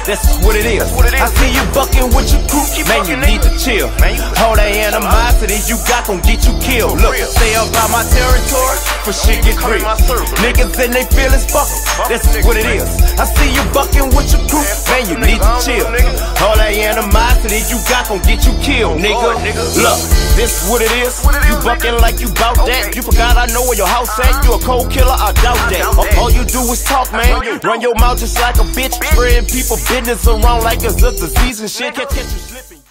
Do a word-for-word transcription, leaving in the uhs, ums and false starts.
That's what it is. I see you bucking with your crew, man, you need to chill. All that animosity you got gon' get you killed. Look, stay up out my territory, for shit get real. Niggas and they feelings buckin', that's what it is. I see you bucking with your crew, man, you need to chill. All that animosity you got gon' get you killed, nigga. Look, this what it is. You bucking like you bout that. You forgot I know where your house at. You a cold killer, I doubt that. All you do is talk, man. Run your mouth just like a bitch, spreading people business around like it's a disease and shit. Catch you slipping.